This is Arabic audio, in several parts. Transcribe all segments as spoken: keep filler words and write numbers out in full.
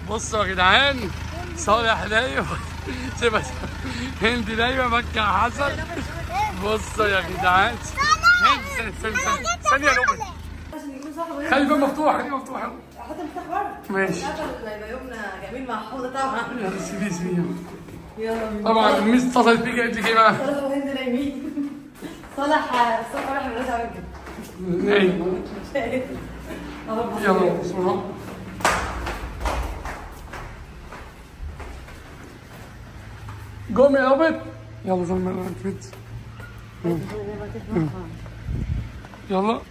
بصوا يا جدعان، صالح نايم، سيبها هند نايمه، مكة حسن. بصوا يا جدعان، هند ثانية ثانية ثانية يا لؤي، خلي الباب مفتوح، خليه مفتوح. حط المفتاح بره. ماشي. هيبقى يومنا جميل مع حوضه طبعا. يلا سيبيه سيبيه. يلا طبعا الميس اتصلت بيك قالت لك ايه بقى؟ صالح وهند نايمين. صالح الصبح رايح المدرسه عامل كده. نايم. يلا بسرعة. قوم يا رابط. يلا زي ما انت يلا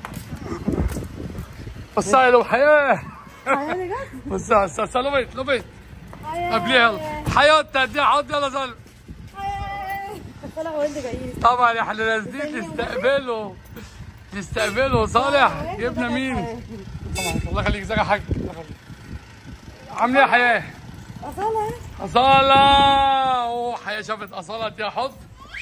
وسعي له حياة. وسع وسع لبيت لبيت قبليها. يلا حياة تدي حط. يلا زلمة. صالح وهند جايين طبعا يا احنا نازلين نستقبله نستقبله. صالح جبنا مين؟ طبعا الله يخليك. ازيك يا حاج؟ الله يخليك. عامله ايه يا حياة؟ أصالة أصالة. اوه حياة شافت أصالة اديها حضن.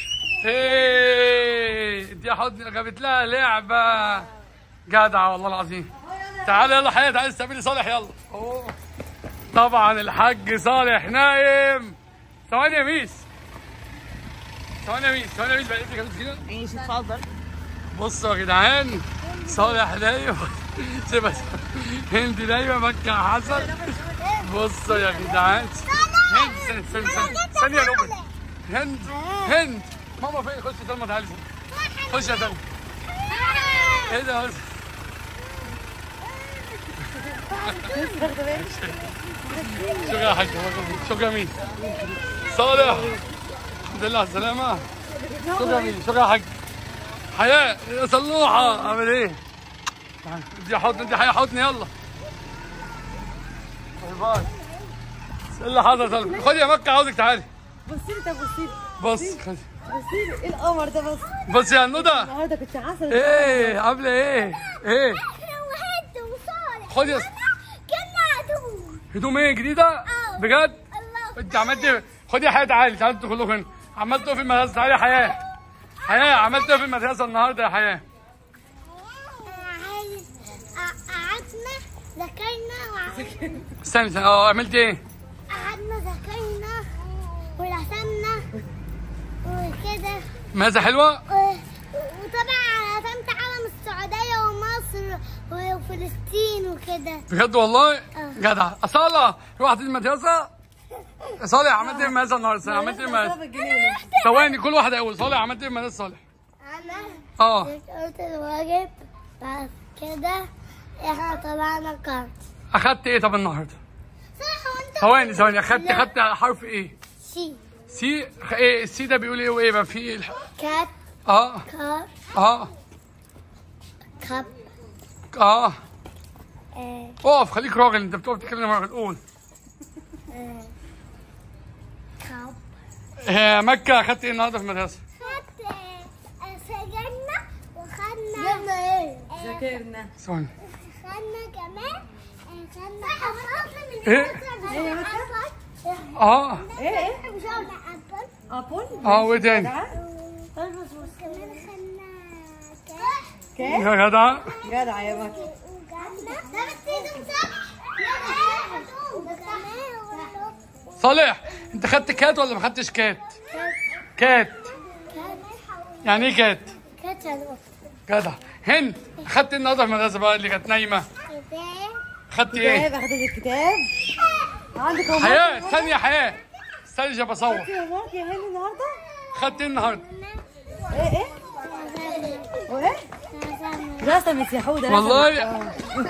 ايه اديها حضن، جابت لها لعبة. جدعة والله العظيم. تعالى يلا حياة، تعالى استقبلي صالح. يلا اوه طبعا الحاج صالح نايم. ثواني يا ميس، ثواني يا ميس، ثواني يا ميس بقيت لك كده. ماشي اتفضل. بصوا يا جدعان، صالح نايم، سيبها هند نايمة، مكة حسن. بصوا يا جدعان، هند ثانية ثانية ثانية يا لؤي، هند هند ماما فين؟ خش يا سلمى، تعالي خش يا سلمى. ايه ده بس؟ شكرا يا حاج، شكرا مين؟ صالح الحمد لله على السلامة. شكرا مين؟ شكرا يا حاج. حياة يا صلوحة عامل ايه؟ ادي حضن، ادي حياة حضن. يلا باي باي. ايه اللي حصل؟ سلمى خدي يا مكة، عاوزك تعالي. بصي لي، طب بصي لي بص خدي. بصي لي، ايه القمر ده؟ بص بص يا ندى. النهارده كنت عسل. ايه عاملة ايه؟ ايه؟ وهند وصالح خدي يا كنا هدوم. هدوم ايه جديدة؟ بجد؟ الله. انت عملت ايه؟ خدي يا حياة تعالي، تعالي انتوا كلكم هنا. عملتوا ايه في المدرسة؟ تعالي يا حياة. حياة عملتوا ايه في المدرسة النهارده يا حياة؟ قعدنا ذاكرنا. استني استني، اه عملت ايه؟ قعدنا ذاكرنا ورسمنا وكده. ماذا حلوة؟ وطبعا رسمت علم السعودية ومصر وفلسطين وكده. بجد والله؟ اه. جدع. أصالة روحت المدرسة؟ صالح عملت ايه في المدرسة النهارده؟ عملت ايه في المدرسة؟ ثواني كل واحد هيقول. صالح عملت ايه في المدرسة صالح؟ أنا اه قلت الواجب، بعد كده احنا طلعنا كارت. أخدت ايه طب النهارده؟ صح. وانت ثواني ثواني، أخدت أخدت حرف ايه؟ سي. سي. ايه السي ده بيقول ايه وايه بقى في ايه؟ كات. اه كار. اه كاب. اه آه. اقف، خليك راجل، انت بتقف تتكلم راجل. قول. آه. كاب. آه مكة، أخدت ايه النهارده في المدرسة؟ خدت سجلنا وخدنا. جبنا ايه؟ ذاكرنا. ثواني. خدنا كمان. خدنا أبل. ايه؟ ايه يا مكة؟ اه ايه ايه؟ مش قلنا أبل. ابول. اه وايه تاني؟ طيب بس بس كمان خدنا كاش. كام؟ يا جدع. جدع يا مكة. ده بس هدوم صح؟ صالح انت خدت كات ولا ما خدتش كات؟ كات. يعني ايه كات؟ كات القط. جدع. هند اخدت ايه النهارده في المدرسه بقى اللي كانت نايمه؟ خدت كتاب. ايه؟ اخدت الكتاب. عندك هوم حياه ثانيه، حياه استني جا بصور. يا مارك يا هند النهارده. خدت ايه النهارده؟ ايه ايه؟ وايه؟ رسمت يا حوده. والله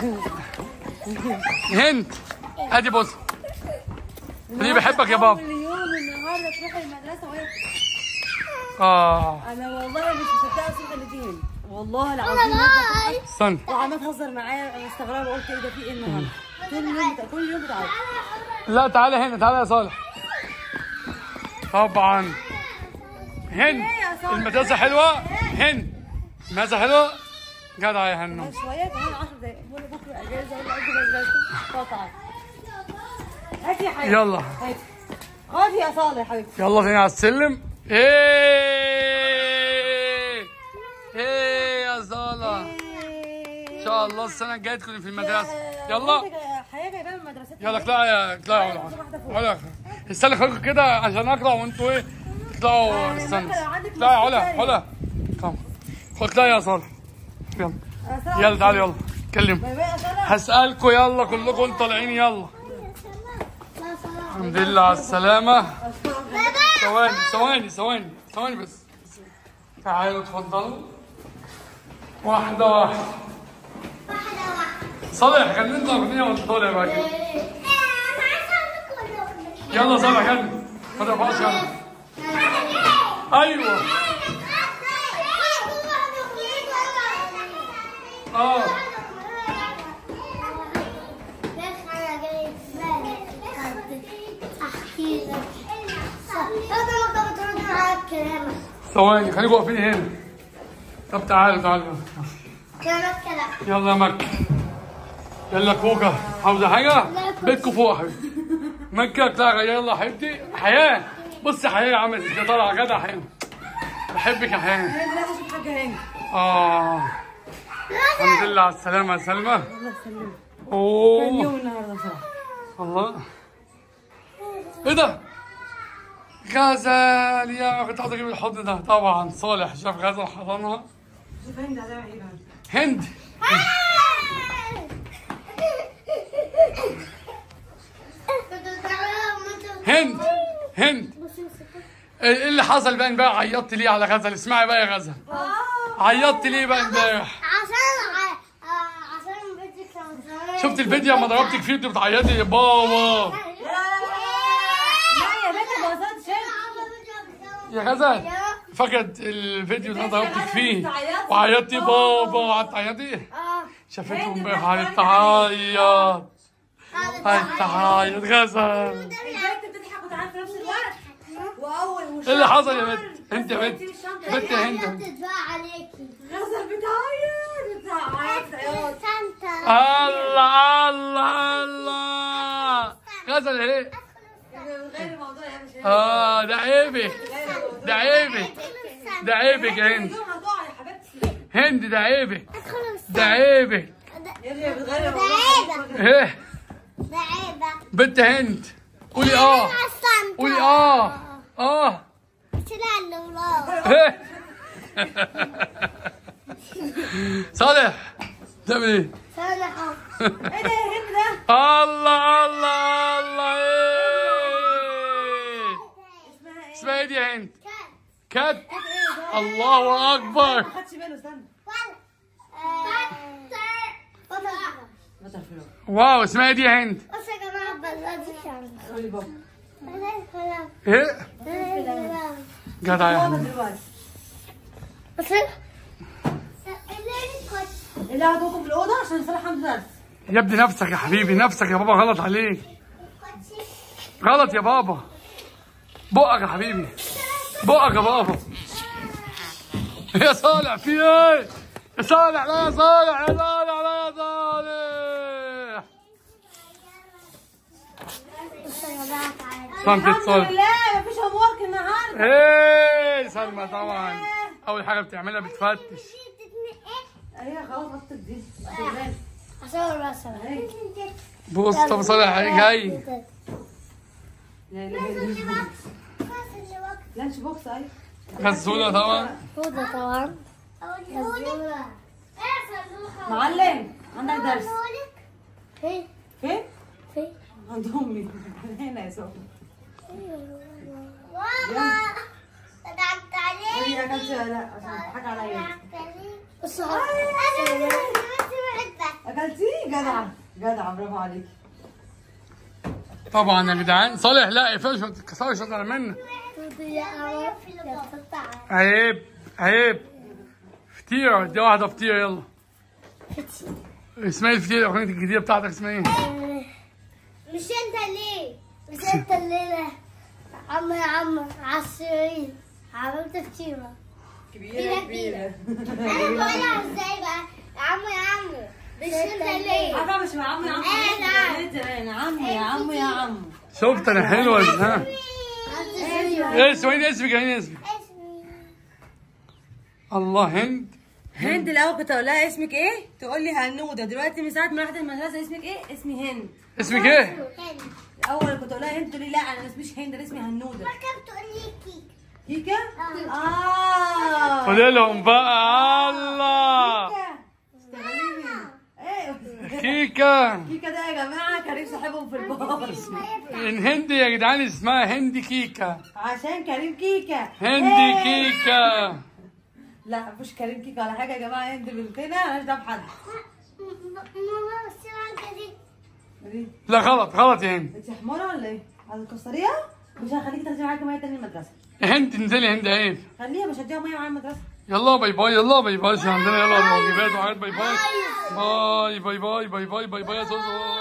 هند ادي بص، دي بحبك يا بابا. كل يوم النهارده تروحي المدرسه وهي اه انا والله مش مصدقه صوت الاثنين والله العظيم. استنى. وعمال تهزر معايا، انا مستغربه قلت ايه ده في ايه النهارده؟ كل يوم بتا... كل يوم بتعرف. لا تعالى هنا، تعالى يا صالح. طبعا هند المدرسه حلوه. هند المدرسه حلوه. جدع يا هنو. شويه كمان عشر دقايق بقول بكره اجازه ولا اجي مدرسه. قطعت. هاتي يا حبيبي. يلا هاتي. خدي يا صالح يا حبيبتي. يلا تاني على السلم. ايه ايه يا صالح، ان شاء الله السنه الجايه تكوني في المدرسه. يلا حياه جايباها من مدرستها يلا اطلعي يا اطلعي يا علا علا استنى خليكم كده عشان اقرا وانتوا ايه تطلعوا. استنى اطلعي يا علا علا كم خد اطلعي يا صالح. يلا يلا تعالوا يلا اتكلم هسألكوا يلا كلكم طالعين يلا. الحمد لله على السلامة. ثواني ثواني ثواني ثواني بس. تعالوا اتفضلوا واحدة واحدة. صالح غني اغنية وانت طالع بقى كده. يلا صالح غني ما تقفش يلا. ايوه اه ثواني خليكم واقفين هنا. طب تعالوا تعالوا يلا يا مكة. يلا كوكا عاوزة حاجة؟ بيتكم فوق يا حبيبتي. مكة طلع يلا يا حبيبتي. حياة بصي حياة يا عم انت طالعة جدع حلو. بحبك يا حياة. اه الحمد لله على السلامة يا سلمى. الله يسلمك. اوه كان يوم النهارده صراحة. الله ايه ده؟ غزل يا كنت عايز اجيب الحضن ده. طبعا صالح شاف غزل حضنها. شوف هند هتعمل ايه بقى؟ هند هند هند ايه اللي حصل بقى امبارح؟ عيطت ليه على غزل؟ اسمعي بقى يا غزل. عيطت ليه بقى امبارح؟ عشان عشان بنتك كانت شفت الفيديو لما ضربتك فيه وانت بتعيطي يا بابا؟ لا يا بنتي ما قصدتش. يا غزل فقد الفيديو اللي انا ضربتك فيه وعيطتي بابا وقعدت تعيطي؟ شافته امبارح قعدت تعيط قعدت تعيط غزل. البنت بتضحك وتعيط في نفس الوقت. واول ايه اللي حصل يا بنت؟ انت يا بنت بنت يا هند غزل بتعيط بتعيط عياط. الله الله الله غزل ايه؟ غير الموضوع يا مش اه ده عيبك ده عيبك ده عيبك يا هند. هتقع يا حبيبتي. هند ده عيبك ده عيبك. يا بتغير الموضوع. ايه ده عيبة. بنت هند قولي اه قولي اه اه شيلها اللي وراه. ايه صالح تعمل ايه؟ صالح ايه ده يا هند ده؟ الله الله الله ايه اسمها ايه دي يا هند؟ كات. الله اكبر. ما خدش باله استنى. واو اسمها ايه دي يا هند؟ بص يا جماعة بلدي كامل. قولي بابا. ايه؟ جدع يا هند. بص اللي هتوقف في الاوضه عشان صالح عنده درس. يا ابني نفسك يا حبيبي نفسك يا بابا غلط عليك. غلط يا بابا. بقك يا حبيبي بقك يا بابا. يا صالح في ايه؟ يا صالح لا يا صالح يا صالح لا يا صالح. صمت الحمد صالح. لله مفيش هوم ورك النهارده. ايه سلمى طبعا اول حاجه بتعملها بتفتش. ايوه خلاص غطت دي. عشان راسها. بص طب صالح جاي. لا لا لا لانش بوكس. ايوه غسوله طبعا. هدى طبعا. معلم عندك درس. فين؟ فين؟ فين؟ عند امي هنا يا سوفي. ماما ضحكت عليك. هي كانت لا عشان تضحك عليا. بص اكلتيه جدع جدع برافو عليك. طبعا يا جدعان صالح لا يقفلش ما تتكسرش اكتر منه. عيب عيب. فطيره دي واحده فطيره يلا. اسمها الفطيره الاغنيه الجديده بتاعتك اسمها ايه؟ مش انت ليه؟ مش انت الليله عم يا عم عالسرير عملت فطيره كبيره كبيره. انا بقولها ازاي بقى؟ يا عم يا عم مش انت ليه؟ عارفه مش يا عم يا عم. يا عم يا عم يا عم. شفت انا حلوه ها؟ ايه اسمه ايه اسمك؟ ايه اسمك؟ الله هند هند الاول كنت اقول لها اسمك ايه؟ تقول لي هنوده. دلوقتي من ساعه ما رحت المدرسه اسمك ايه؟ اسمي هند. اسمك ايه؟ هند. الاول كنت اقول لها هند تقول لي لا انا ما اسميش هند انا اسمي هنوده. كم تقول لي كيكه؟ كيكه؟ اه قولي لهم بقى الله. ايه كيكه. كيكه ده يا جماعه كريم صاحبهم في الباص. الهند يا جدعان اسمها هند كيكه. عشان كريم كيكه. هند كيكه. لا مفيش كريم كيكه ولا حاجه يا جماعه. هند بنتنا مالهاش دعوه بحد. ماما بس العنكه دي. لا غلط غلط يا هند. انت حماره ولا ايه؟ عايزه تكسريها؟ مش هخليكي تاخدي معاكي ميه تاني المدرسه. هند انزلي هند عيب. خليها مش هديها ميه معايا المدرسه. يلا باي باي يلا باي باي عشان عندنا يلا الواجبات وحاجات باي باي باي باي باي باي باي باي باي يا زوزو.